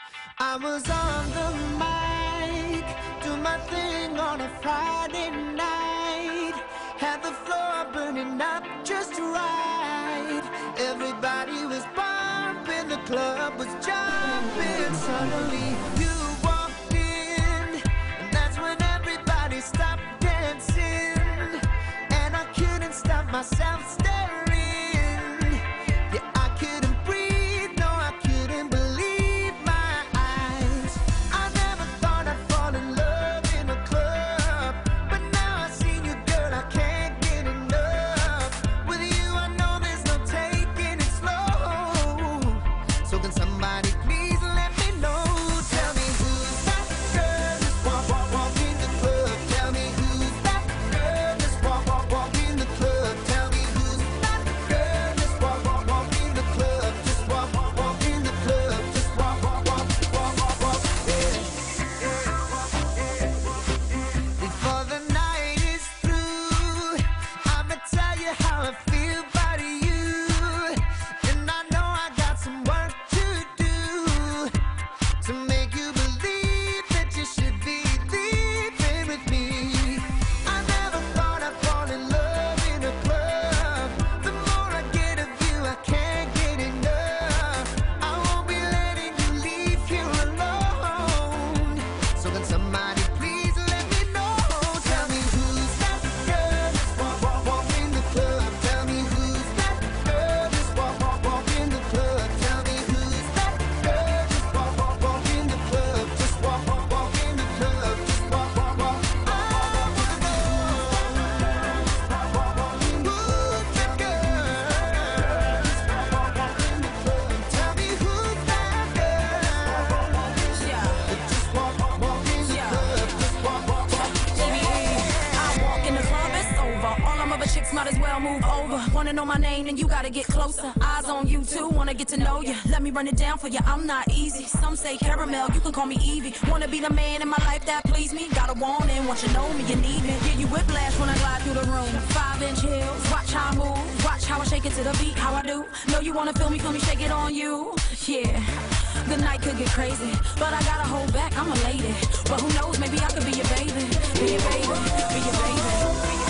I was on the mic, do my thing on a Friday night. Had the floor burning up just right. Everybody was bumping, the club was jumping. Suddenly you walked in, and that's when everybody stopped dancing. And I couldn't stop myself staring. Yeah, I couldn't breathe, no, I couldn't believe my eyes. I never thought I'd fall in love in a club, but now I see you, girl, I can't get enough. With you, I know there's no taking it slow. So can somebody please let me know? Tell me who's that girl just walk in the club. Tell me who's that girl just walk in the club. Tell me who's that girl just walk in the club. Just walk in the club. Just walk, yeah. Before the night is through, I'ma tell you how I feel about you. And I know I got some work to do to make you believe that you should be leaving with me. I never thought I'd fall in love in a club. The more I get of you, I can't get enough. I won't be letting you leave here alone. So can somebody please let me know? Tell me who's that girl just walk in the club. Tell me who's that girl just walk in the club. Tell me who's that girl just walk in the club. Just walk in the club. Just walk. I wanna know. Who's that girl? Just walk in the club. Tell me who's that girl? Just walk in the club. Just walk. I walk in the club, it's over. All them other chicks might as well move over. Wanna know my name, then you gotta get closer. Eyes on you too, wanna get to know you. Let me run it down for you, I'm not easy. Some say caramel, you can call me Evie. Wanna be the man in my life that please me? Got a warning, want you know me, you need me. Give you whiplash when I glide through the room. 5-inch heels, watch how I move. Watch how I shake it to the beat, how I do. Know you wanna feel me, shake it on you. Yeah. Good night could get crazy, but I gotta hold back, I'm a lady. But who knows, maybe I could be your baby. Be your baby, be your baby.